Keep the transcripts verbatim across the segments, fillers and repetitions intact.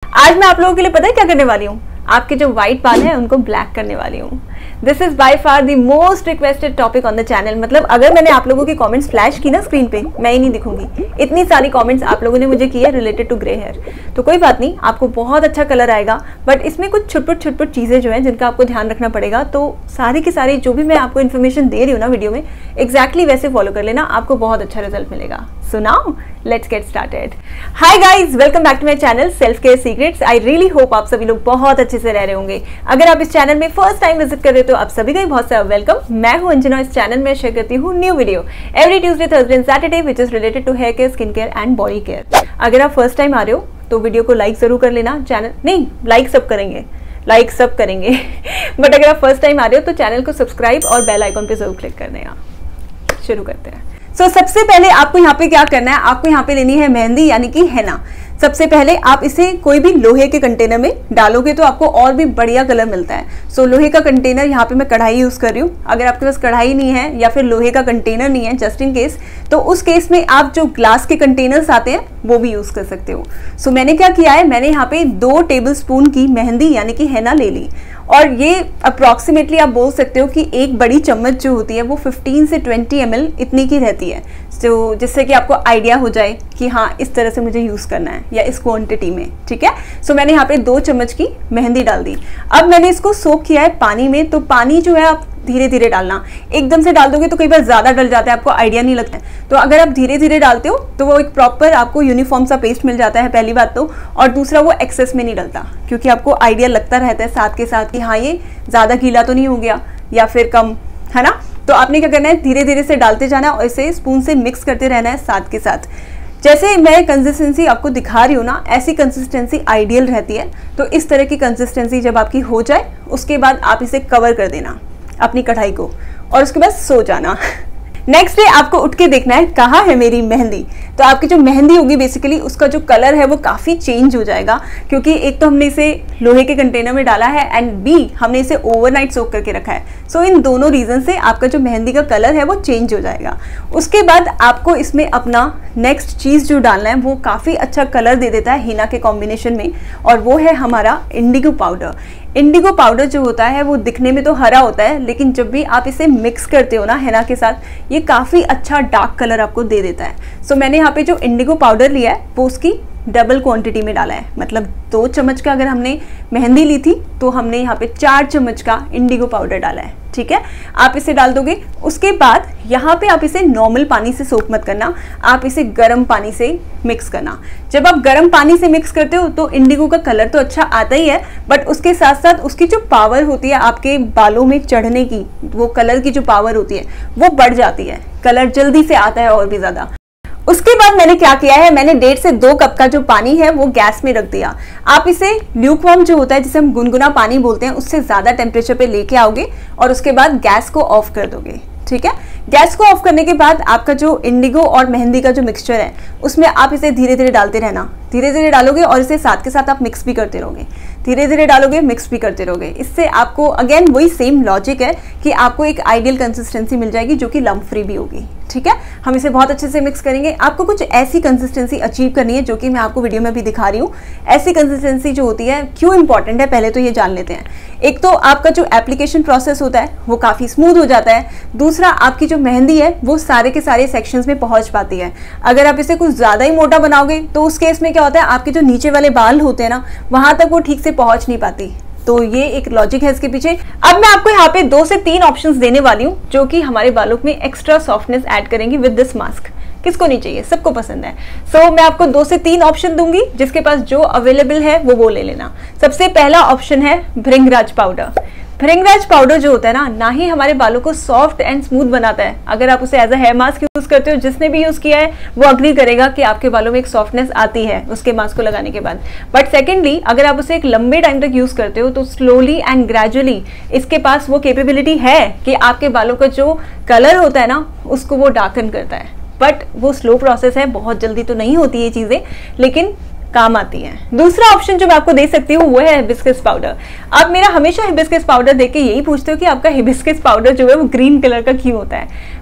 आज मैं आप लोगों के लिए पता है क्या करने वाली हूँ, आपके जो व्हाइट बाल हैं उनको ब्लैक करने वाली हूँ। This is by far the most requested topic on the channel. मतलब अगर मैंने आप लोगों की कमेंट्स फ्लैश की ना स्क्रीन पे, मैं ही नहीं दिखूंगी। इतनी सारी कमेंट्स आप लोगों ने मुझे की है रिलेटेड टू ग्रे हेयर। तो कोई बात नहीं, आपको बहुत अच्छा कलर आएगा, बट इसमें कुछ छुटपुट छुटपुट चीज़ें जो हैं जिनका आपको ध्यान रखना पड़ेगा। तो सारी की सारी जो भी मैं आपको इन्फॉर्मेशन दे रही हूँ ना वीडियो में, एक्जैक्टली वैसे फॉलो कर लेना, आपको बहुत अच्छा रिजल्ट मिलेगा। So now let's get started. Hi guys, welcome back to my channel self care secrets. I really hope आप सभी लोग बहुत अच्छे से रह रहे होंगे। अगर आप इस चैनल में फर्स्ट टाइम विजिट कर रहे हो तो आप सभी का बहुत सारा वेलकम। मैं हूं अंजना। इस चैनल में शेयर करती हूँ new video every Tuesday, Thursday and Saturday which is related to hair care, skin care and body care. अगर आप फर्स्ट टाइम आ रहे हो तो वीडियो को लाइक जरूर कर लेना। चैनल नहीं, लाइक सब करेंगे, लाइक सब करेंगे बट अगर आप फर्स्ट टाइम आ रहे हो तो चैनल को सब्सक्राइब और बेल आइकॉन पे जरूर क्लिक कर देना। शुरू करते हैं। सो so, सबसे पहले आपको यहाँ पे क्या करना है, आपको यहाँ पे लेनी है मेहंदी यानी कि हेना। सबसे पहले आप इसे कोई भी लोहे के कंटेनर में डालोगे तो आपको और भी बढ़िया कलर मिलता है। सो so, लोहे का कंटेनर, यहाँ पे मैं कढ़ाई यूज कर रही हूँ। अगर आपके पास कढ़ाई नहीं है या फिर लोहे का कंटेनर नहीं है, जस्ट इन केस, तो उस केस में आप जो ग्लास के कंटेनर्स आते हैं वो भी यूज कर सकते हो। सो so, मैंने क्या किया है, मैंने यहाँ पे दो टेबल स्पून की मेहंदी यानी कि हेना ले ली। और ये अप्रॉक्सीमेटली आप बोल सकते हो कि एक बड़ी चम्मच जो होती है वो फिफ्टीन से ट्वेंटी एम एल इतनी की रहती है। तो जिससे कि आपको आइडिया हो जाए कि हाँ इस तरह से मुझे यूज़ करना है या इस क्वांटिटी में, ठीक है। सो मैंने यहाँ पे दो चम्मच की मेहंदी डाल दी। अब मैंने इसको सोक किया है पानी में। तो पानी जो है आप धीरे धीरे डालना, एकदम से डाल दोगे तो कई बार ज़्यादा डल जाता है, आपको आइडिया नहीं लगता है। तो अगर आप धीरे धीरे डालते हो तो वो एक प्रॉपर आपको यूनिफॉर्म सा पेस्ट मिल जाता है, पहली बात तो। और दूसरा, वो एक्सेस में नहीं डलता, क्योंकि आपको आइडिया लगता रहता है साथ के साथ कि हाँ ये ज़्यादा गीला तो नहीं हो गया या फिर कम, है ना। तो आपने क्या करना है, धीरे धीरे से डालते जाना और इसे स्पून से मिक्स करते रहना है साथ के साथ। जैसे मैं कंसिस्टेंसी आपको दिखा रही हूँ ना, ऐसी कंसिस्टेंसी आइडियल रहती है। तो इस तरह की कंसिस्टेंसी जब आपकी हो जाए, उसके बाद आप इसे कवर कर देना अपनी कढ़ाई को और उसके बाद सो जाना। नेक्स्ट डे आपको उठ के देखना है कहाँ है मेरी मेहंदी। तो आपकी जो मेहंदी होगी बेसिकली उसका जो कलर है वो काफ़ी चेंज हो जाएगा, क्योंकि एक तो हमने इसे लोहे के कंटेनर में डाला है एंड बी हमने इसे ओवरनाइट सोक करके रखा है। सो so, इन दोनों रीज़न से आपका जो मेहंदी का कलर है वो चेंज हो जाएगा। उसके बाद आपको इसमें अपना नेक्स्ट चीज़ जो डालना है वो काफ़ी अच्छा कलर दे देता है हिना के कॉम्बिनेशन में, और वो है हमारा इंडिगो पाउडर। इंडिगो पाउडर जो होता है वो दिखने में तो हरा होता है, लेकिन जब भी आप इसे मिक्स करते हो ना हेना के साथ, ये काफ़ी अच्छा डार्क कलर आपको दे देता है। सो so, मैंने यहाँ पे जो इंडिगो पाउडर लिया है वो उसकी डबल क्वांटिटी में डाला है। मतलब दो चम्मच का अगर हमने मेहंदी ली थी तो हमने यहाँ पे चार चम्मच का इंडिगो पाउडर डाला है, ठीक है। आप इसे डाल दोगे। उसके बाद यहाँ पे आप इसे नॉर्मल पानी से सोक मत करना, आप इसे गर्म पानी से मिक्स करना। जब आप गर्म पानी से मिक्स करते हो तो इंडिगो का कलर तो अच्छा आता ही है, बट उसके साथ साथ उसकी जो पावर होती है आपके बालों में चढ़ने की, वो कलर की जो पावर होती है वो बढ़ जाती है, कलर जल्दी से आता है और भी ज़्यादा। उसके बाद मैंने क्या किया है, मैंने डेढ़ से दो कप का जो पानी है वो गैस में रख दिया। आप इसे ल्यूकवार्म जो होता है, जिसे हम गुनगुना पानी बोलते हैं, उससे ज़्यादा टेम्परेचर पे लेके आओगे और उसके बाद गैस को ऑफ कर दोगे, ठीक है। गैस को ऑफ करने के बाद आपका जो इंडिगो और मेहंदी का जो मिक्सचर है उसमें आप इसे धीरे धीरे डालते रहना। धीरे धीरे डालोगे और इसे साथ के साथ आप मिक्स भी करते रहोगे, धीरे धीरे डालोगे, मिक्स भी करते रहोगे। इससे आपको अगेन वही सेम लॉजिक है कि आपको एक आइडियल कंसिस्टेंसी मिल जाएगी जो कि लम्प फ्री भी होगी, ठीक है। हम इसे बहुत अच्छे से मिक्स करेंगे। आपको कुछ ऐसी कंसिस्टेंसी अचीव करनी है जो कि मैं आपको वीडियो में भी दिखा रही हूँ। ऐसी कंसिस्टेंसी जो होती है क्यों इंपॉर्टेंट है, पहले तो ये जान लेते हैं। एक तो आपका जो एप्लीकेशन प्रोसेस होता है वो काफ़ी स्मूथ हो जाता है। दूसरा, आपकी जो मेहंदी है वो सारे के सारे सेक्शंस में पहुंच पाती है। अगर आप इसे कुछ ज़्यादा ही मोटा बनाओगे तो उस केस में क्या होता है, आपके जो नीचे वाले बाल होते हैं ना, वहां तक वो ठीक से पहुंच नहीं पाती। तो ये एक लॉजिक है इसके पीछे। अब मैं आपको यहाँ पे दो से तीन ऑप्शंस देने वाली हूँ जो कि हमारे बालों में एक्स्ट्रा सॉफ्टनेस ऐड करेंगे विद दिस मास्क। किसको नहीं चाहिए, सबको पसंद है। सो so, मैं आपको दो से तीन ऑप्शन दूंगी, जिसके पास जो अवेलेबल है वो वो ले लेना। सबसे पहला ऑप्शन है भृंगराज पाउडर। भृंगराज पाउडर जो होता है ना, ना ही हमारे बालों को सॉफ्ट एंड स्मूथ बनाता है। अगर आप उसे as a hair mask use करते हो, जिसने भी यूज किया है वो अग्री करेगा कि आपके बालों में एक सॉफ्टनेस आती है उसके मास्क को लगाने के बाद। बट सेकेंडली, अगर आप उसे एक लंबे टाइम तक यूज करते हो तो स्लोली एंड ग्रेजुअली इसके पास वो कैपेबिलिटी है कि आपके बालों का जो कलर होता है ना उसको वो डार्कन करता है। बट वो स्लो प्रोसेस है, बहुत जल्दी तो नहीं होती ये चीजें, लेकिन काम आती है। दूसरा ऑप्शन जो मैं आपको दे सकती हूँ वो है हिबिस्कस पाउडर। आप मेरा हमेशा हिबिस्कस पाउडर देख के यही पूछते हो कि आपका हिबिस्कस पाउडर जो है वो ग्रीन कलर का क्यों होता है।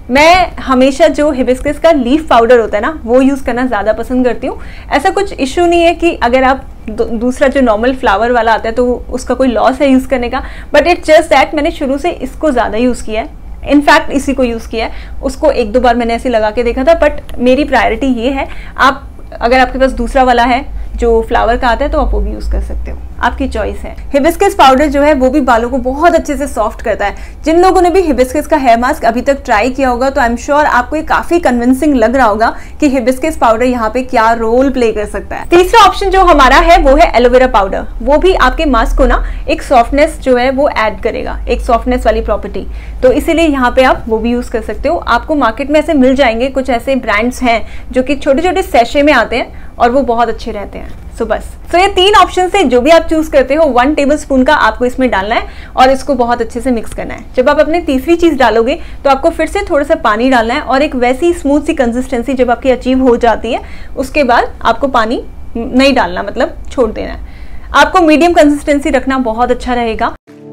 मैं हमेशा जो हिबिस्कस का लीफ पाउडर होता है ना वो यूज़ करना ज़्यादा पसंद करती हूँ। ऐसा कुछ इशू नहीं है कि अगर आप दूसरा जो नॉर्मल फ्लावर वाला आता है तो उसका कोई लॉस है यूज़ करने का, बट इट्स जस्ट दैट मैंने शुरू से इसको ज़्यादा यूज़ किया है। इनफैक्ट इसी को यूज़ किया है, उसको एक दो बार मैंने ऐसे लगा के देखा था, बट मेरी प्रायोरिटी ये है। आप अगर आपके पास दूसरा वाला है जो फ्लावर का आता है तो आप वो भी यूज़ कर सकते हो, आपकी चॉइस है। हिबिस्कस पाउडर जो है वो भी बालों को बहुत अच्छे से सॉफ्ट करता है। जिन लोगों ने भी हिबिस्कस का हेयर मास्क अभी तक ट्राई किया होगा तो आई एम श्योर आपको ये काफ़ी कन्विंसिंग लग रहा होगा कि हिबिस्कस पाउडर यहाँ पे क्या रोल प्ले कर सकता है। तीसरा ऑप्शन जो हमारा है वो है एलोवेरा पाउडर। वो भी आपके मास्क को ना एक सॉफ्टनेस जो है वो ऐड करेगा, एक सॉफ्टनेस वाली प्रॉपर्टी, तो इसीलिए यहाँ पे आप वो भी यूज़ कर सकते हो। आपको मार्केट में ऐसे मिल जाएंगे, कुछ ऐसे ब्रांड्स हैं जो कि छोटे छोटे सैशे में आते हैं और वो बहुत अच्छे रहते हैं। सो so, बस सो so, ये तीन ऑप्शन से जो भी आप चूज करते हो वन टेबल स्पून का आपको इसमें डालना है और इसको बहुत अच्छे से मिक्स करना है। जब आप अपने तीसरी चीज डालोगे तो आपको फिर से थोड़ा सा पानी डालना है और एक वैसी स्मूथ सी कंसिस्टेंसी जब आपकी अचीव हो जाती है उसके बाद आपको पानी नहीं डालना, मतलब छोड़ देना है। आपको मीडियम कंसिस्टेंसी रखना बहुत अच्छा रहेगा।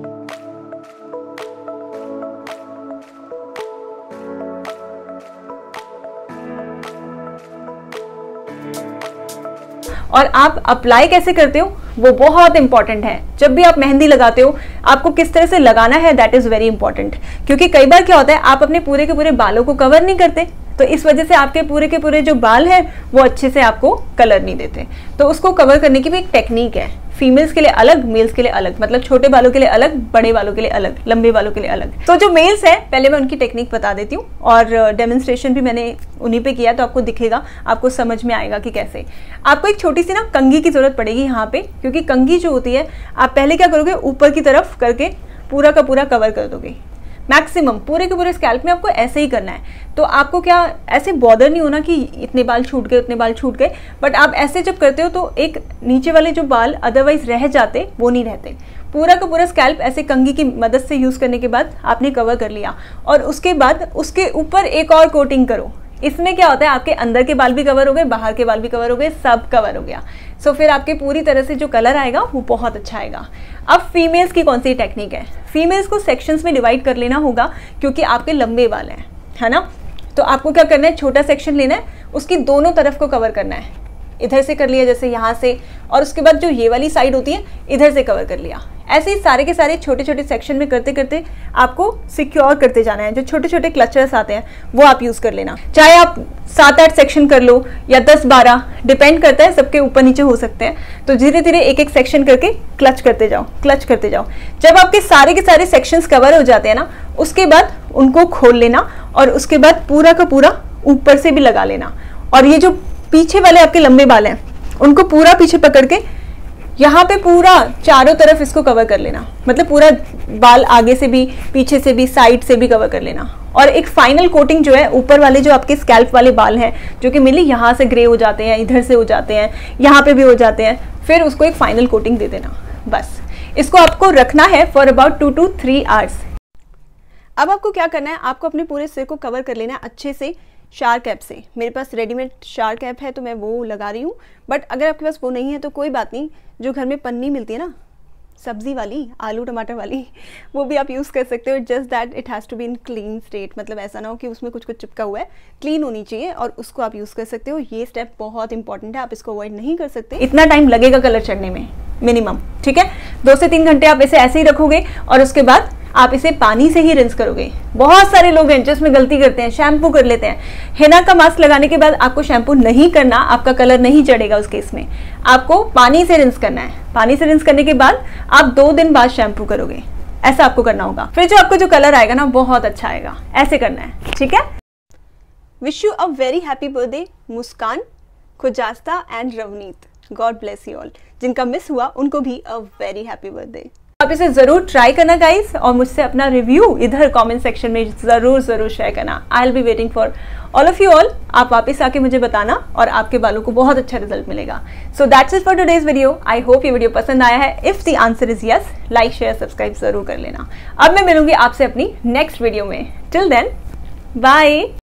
और आप अप्लाई कैसे करते हो वो बहुत इंपॉर्टेंट है। जब भी आप मेहंदी लगाते हो आपको किस तरह से लगाना है दैट इज वेरी इंपॉर्टेंट, क्योंकि कई बार क्या होता है आप अपने पूरे के पूरे बालों को कवर नहीं करते, तो इस वजह से आपके पूरे के पूरे जो बाल हैं वो अच्छे से आपको कलर नहीं देते। तो उसको कवर करने की भी एक टेक्निक है, फीमेल्स के लिए अलग, मेल्स के लिए अलग, मतलब छोटे बालों के लिए अलग, बड़े बालों के लिए अलग, लंबे बालों के लिए अलग। तो जो मेल्स हैं पहले मैं उनकी टेक्निक बता देती हूँ और डेमोन्स्ट्रेशन भी मैंने उन्हीं पे किया, तो आपको दिखेगा, आपको समझ में आएगा कि कैसे। आपको एक छोटी सी ना कंघी की जरूरत पड़ेगी यहाँ पे, क्योंकि कंघी जो होती है आप पहले क्या करोगे ऊपर की तरफ करके पूरा का पूरा कवर कर दोगे। मैक्सिमम पूरे के पूरे स्कैल्प में आपको ऐसे ही करना है। तो आपको क्या ऐसे बॉदर नहीं होना कि इतने बाल छूट गए उतने बाल छूट गए, बट आप ऐसे जब करते हो तो एक नीचे वाले जो बाल अदरवाइज रह जाते वो नहीं रहते। पूरा का पूरा स्कैल्प ऐसे कंघी की मदद से यूज़ करने के बाद आपने कवर कर लिया और उसके बाद उसके ऊपर एक और कोटिंग करो। इसमें क्या होता है आपके अंदर के बाल भी कवर हो गए, बाहर के बाल भी कवर हो गए, सब कवर हो गया। सो so, फिर आपके पूरी तरह से जो कलर आएगा वो बहुत अच्छा आएगा। अब फीमेल्स की कौन सी टेक्निक है, फीमेल्स को सेक्शंस में डिवाइड कर लेना होगा क्योंकि आपके लंबे बाल हैं, है ना। तो आपको क्या करना है, छोटा सेक्शन लेना है, उसकी दोनों तरफ को कवर करना है। इधर से कर लिया जैसे यहाँ से, और उसके बाद जो ये वाली साइड होती है इधर से कवर कर लिया। ऐसे ही सारे के सारे छोटे छोटे सेक्शन में करते करते आपको सिक्योर करते जाना है। जो छोटे छोटे क्लचर्स आते हैं वो आप यूज़ कर लेना, चाहे आप सात आठ सेक्शन कर लो या दस बारह, डिपेंड करता है, सबके ऊपर नीचे हो सकते हैं। तो धीरे धीरे एक एक सेक्शन करके क्लच करते जाओ, क्लच करते जाओ। जब आपके सारे के सारे सेक्शंस कवर हो जाते हैं ना, उसके बाद उनको खोल लेना और उसके बाद पूरा का पूरा ऊपर से भी लगा लेना। और ये जो पीछे वाले आपके लंबे बाल हैं उनको पूरा पीछे पकड़ के यहाँ पे पूरा चारों तरफ इसको कवर कर लेना, मतलब पूरा बाल आगे से भी, पीछे से भी, साइड से भी कवर कर लेना। और एक फाइनल कोटिंग जो है ऊपर वाले जो आपके स्कैल्प वाले बाल हैं जो कि मेनली यहाँ से ग्रे हो जाते हैं, इधर से हो जाते हैं, यहाँ पे भी हो जाते हैं, फिर उसको एक फाइनल कोटिंग दे देना। बस इसको आपको रखना है for about two two three hours. अब आपको क्या करना है, आपको अपने पूरे सिर को कवर कर लेना है अच्छे से शार कैप से। मेरे पास रेडीमेड शार कैप है तो मैं वो लगा रही हूँ, बट अगर आपके पास वो नहीं है तो कोई बात नहीं, जो घर में पन्नी मिलती है ना सब्जी वाली, आलू टमाटर वाली, वो भी आप यूज़ कर सकते हो। Just that it has to be in clean state, मतलब ऐसा ना हो कि उसमें कुछ कुछ चिपका हुआ है, क्लीन होनी चाहिए और उसको आप यूज़ कर सकते हो। ये स्टेप बहुत इंपॉर्टेंट है, आप इसको अवॉइड नहीं कर सकते। इतना टाइम लगेगा कलर चढ़ने में मिनिमम, ठीक है। दो से तीन घंटे आप इसे ऐसे ही रखोगे और उसके बाद आप इसे पानी से ही रिंस करोगे। बहुत सारे लोग हैं जिसमें गलती करते हैं, शैम्पू कर लेते हैं। हेना का मास्क लगाने के बाद आपको शैम्पू नहीं करना, आपका कलर नहीं चढ़ेगा उस केस में। आपको पानी से रिंस करना है। पानी से रिंस करने के बाद आप दो दिन बाद शैम्पू करोगे, ऐसा आपको करना होगा। फिर जो आपको जो कलर आएगा ना बहुत अच्छा आएगा, ऐसे करना है, ठीक है। Wish you a very happy birthday Muskan, Khujasta and Ravneet. God bless you all. जिनका मिस हुआ उनको भी अ वेरी हैप्पी बर्थडे। आप इसे जरूर ट्राई करना गाइस, और मुझसे अपना रिव्यू इधर कमेंट सेक्शन में जरूर जरूर शेयर करना। I will be waiting for all of you all. आप वापस आके मुझे बताना और आपके बालों को बहुत अच्छा रिजल्ट मिलेगा। So that's it for today's video. I hope ये वीडियो पसंद आया है। If the answer is yes, like share subscribe जरूर कर लेना। अब मैं मिलूंगी आपसे अपनी नेक्स्ट वीडियो में। Till then bye.